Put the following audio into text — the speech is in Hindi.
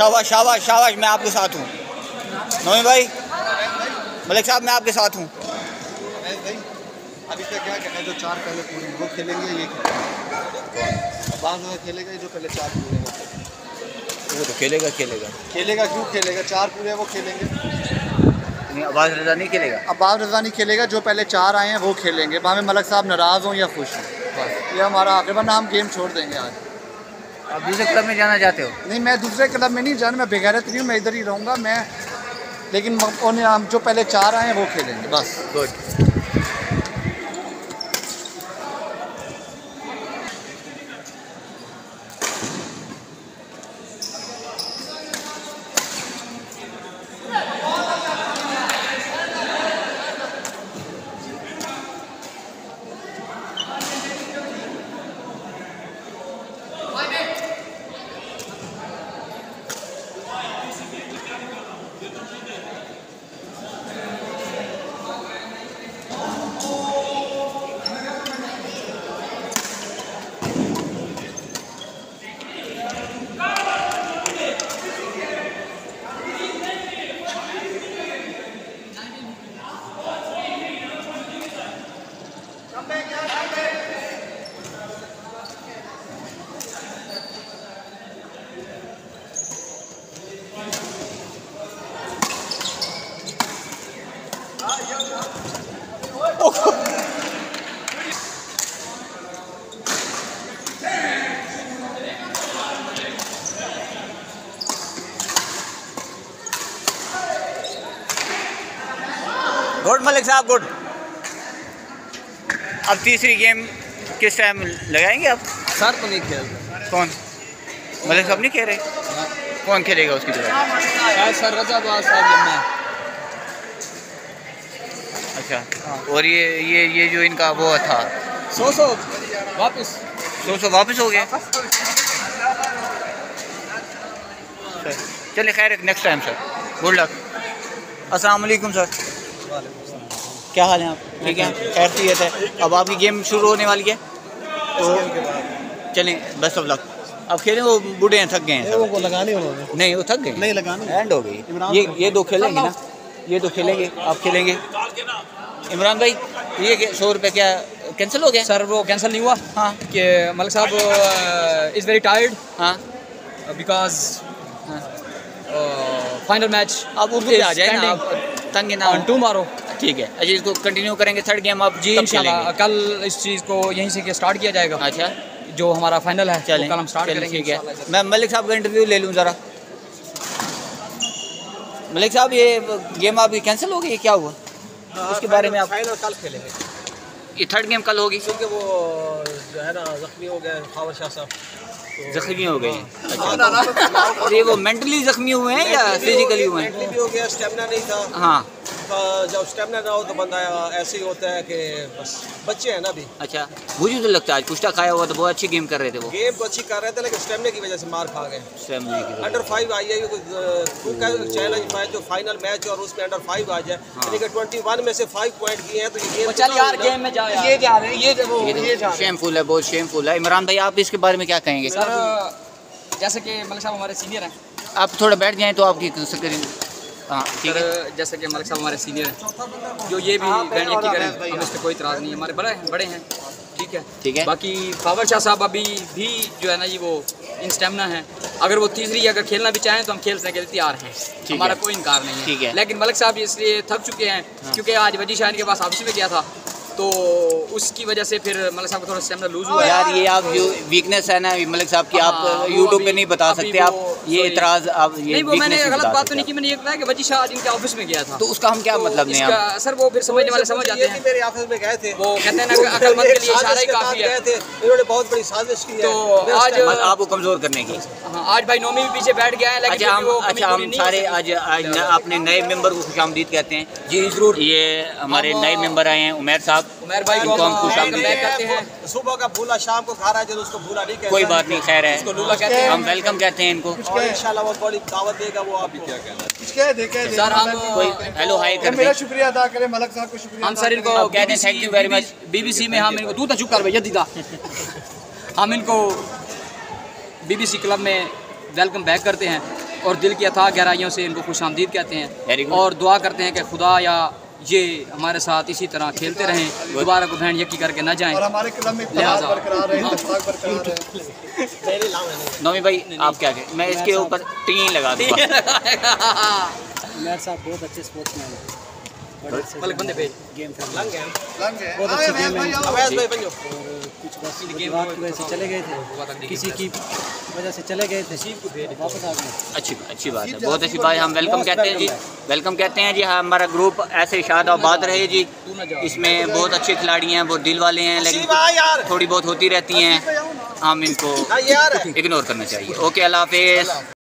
शाबाश शाबाश शाबाश, मैं आपके साथ हूँ नोमी भाई, मलिक साहब मैं आपके साथ हूँ। अभी तक क्या कहना है, जो 4 पहले पूरे वो खेलेंगे, ये खेलेंगे बाद में खेलेगा जो पहले 4 पूरे वो तो खेलेगा खेलेगा खेलेगा। क्यों खेलेगा? 4 पूरे वो खेलेंगे। नहीं, अब्बास रज़ा नहीं खेलेगा। अब्बास रज़ा नहीं खेलेगा, जो पहले 4 आए हैं वो खेलेंगे। भाਵੇਂ मलिक साहब नाराज़ हों या खुश हों, बस ये हमारा आखिर, वरना हम गेम छोड़ देंगे आज। आप दूसरे क्लब में जाना चाहते हो? नहीं, मैं दूसरे क्लब में नहीं जाना, मैं बेगैरत नहीं हूँ, मैं इधर ही रहूँगा मैं। लेकिन हम जो पहले 4 आए हैं वो खेलेंगे बस। गुड। गुड मलिक साहब गुड। अब तीसरी गेम किस टाइम लगाएंगे आप? सर तो नहीं खेल। कौन? मलिक साहब नहीं खेल रहे? कौन खेलेगा उसकी जगह? सर रज़ा साहब। अच्छा, और ये जो इनका वो था 100 वापस 100 वापस हो गया। चलिए खैर, next time sir, good luck. अस्सलाम वालेकुम सर, क्या हाल है आप? ठीक है, खैरियत है। अब आपकी गेम शुरू होने वाली है तो चलें, बेस्ट ऑफ लक। अब खेलें, वो बूढ़े हैं, थक गए हैं। वो लगानी उन्होंने नहीं, वो थक गए नहीं लगानी, एंड हो गई। ये 2 खेलेंगे ना, ये 2 खेलेंगे, आप खेलेंगे। इमरान भाई, ये 100 रुपये क्या कैंसिल हो गया? सर वो कैंसिल नहीं हुआ। हाँ, कि मलिक साहब इज़ वेरी टायर्ड। हाँ, बिकॉज फाइनल मैच आप उर्दू पे आ जाए ना, तंग ना ऑन टुमारो। ठीक है, अच्छा इसको कंटिन्यू करेंगे। थर्ड गेम आप जी इंशाल्लाह कल इस चीज़ को यहीं से स्टार्ट किया जाएगा। अच्छा, जो हमारा फाइनल है चलें, कल हम स्टार्ट करेंगे। ठीक है, मैं मलिक साहब का इंटरव्यू ले लूँ ज़रा। मलिक साहब, ये गेम आपकी कैंसिल हो गई, क्या हुआ उसके बारे में? आप फाइनल कल खेलेंगे। ये थर्ड गेम कल होगी क्योंकि वो जो है ना जख्मी हो गए खावर शाह साहब, जख्मी हो गए। अच्छा, और ये वो मेंटली जख्मी हुए हैं या फिजिकली हुए हैं? भी हो गया, स्टेमिना नहीं था। हाँ, जब स्टेमिना ना हो तो बंदा ऐसे ही होता है कि बस बच्चे हैं ना अभी। अच्छा, मुझे तो लगता है आज कुश्ता खाया हुआ तो बहुत अच्छी गेम कर रहे थे वो। गेम तो अच्छी कर रहे थे, लेकिन स्टेमिना की वजह से मार खा गए। अंडर 5 आई है चैलेंज मैच, जो फाइनल मैच और उसमें अंडर 5 आ जाए, यानी कि 21 में से 5 पॉइंट किए हैं, तो ये गेम चल यार गेम में जाओ यार। ये जा रहे हैं, ये शेमफुल है, बहुत शेमफुल है। इमरान भाई, आप इसके बारे में क्या कहेंगे? सर जैसे कि मलिक साहब हमारे सीनियर हैं। आप थोड़ा बैठ जाएं तो आपकी स्क्रीन। हाँ ठीक है, जैसे कि मलिक साहब हमारे सीनियर हैं, जो ये भी बहन यकी करें, हमें इस पर कोई इतराज़ नहीं है, हमारे बड़े हैं। ठीक है, ठीक है। बाकी खावर शाह साहब अभी भी जो है ना ये वो इन स्टेमिना है, अगर वो तीसरी अगर खेलना भी चाहें तो हम खेलने के लिए तैयार हैं, हमारा कोई इनकार नहीं है। ठीक है, लेकिन मलिक साहब इसलिए थक चुके हैं क्योंकि आज वजी शाहन के पास ऑफिस में गया था, तो उसकी वजह से फिर मलिक साहब को थोड़ा स्टेमिना लूज हुआ। यार ये आप जो वीकनेस है ना मलिक साहब की, आप यूट्यूब पे नहीं बता सकते। आप ये इतराज़, आप ये नहीं, वो मैंने गलत बात तो नहीं की, मैंने ये बताया कि वजी शाह आज इनके ऑफिस में गया था, तो उसका हम क्या मतलब नहीं है सर, वो फिर समझने वाले समझ जाते हैं। मेरे ऑफिस में गए थे, वो कहते हैं ना अकलमंद के लिए इशारा ही काफी है। इन्होंने बहुत बड़ी साजिश की है तो आज आपको कमजोर करने की। हाँ, आज भाई नोमी भी पीछे बैठ गया है, लेकिन हम सारे आज अपने नए मेंबर को खुशामदीद कहते हैं। जी जरूर, ये हमारे नए मेंबर आए हैं उमैर साहब, उमैर भाई को हम खुशामदीद कहते हैं। सुबह का भूला शाम को खा रहा है, जो उसको भूला नहीं कहते। कोई बात नहीं, खैर है, उसको लूला कहते हैं, हम वेलकम कहते हैं इनको। इंशाल्लाह वो बड़ी दावत देगा। वो आप क्या कहना है सर? हम कोई हेलो हाय कर मेरा शुक्रिया अदा करें, मलिक साहब को शुक्रिया। हम सर इनको कहते हैं thank you very much. BBC में हम इनको, तू तो चुप कर भैया दीदा, हम इनको BBC क्लब में वेलकम बैक करते हैं। और दिल की अथाह गहराइयों से इनको खुशामदीद कहते Very हैं good. और दुआ करते हैं कि खुदा या ये हमारे साथ इसी तरह खेलते रहें, दोबारा को बहन यकी करके ना जाएं। और हमारे क्लब में लिहाजा बरकरार है, इत्तेफाक बरकरार है। नौमी भाई आप क्या कहें? मैं इसके ऊपर टीन लगा दूंगा। मेरे साहब बहुत अच्छे स्पोर्ट्समैन हैं, बड़े अच्छे पलक बंदे पे गेम खेलते लंग हैं, है लंग है। बहुत अच्छे गेम है। अवैस भाई बनो और कुछ बस वजूहात की वजह से चले गए थे, किसी की वजह से चले गए थे, वापस आ गए। अच्छी बात है, बहुत अच्छी बात है। हम वेलकम कहते हैं जी, वेलकम कहते हैं जी। हाँ, हमारा ग्रुप ऐसे शाद आबाद रहे जी। इसमें बहुत अच्छे खिलाड़ी हैं, बहुत दिल वाले हैं, लेकिन थोड़ी बहुत होती रहती हैं, हम इनको यार इग्नोर करना चाहिए। ओके, अल्लाह हाफिज़।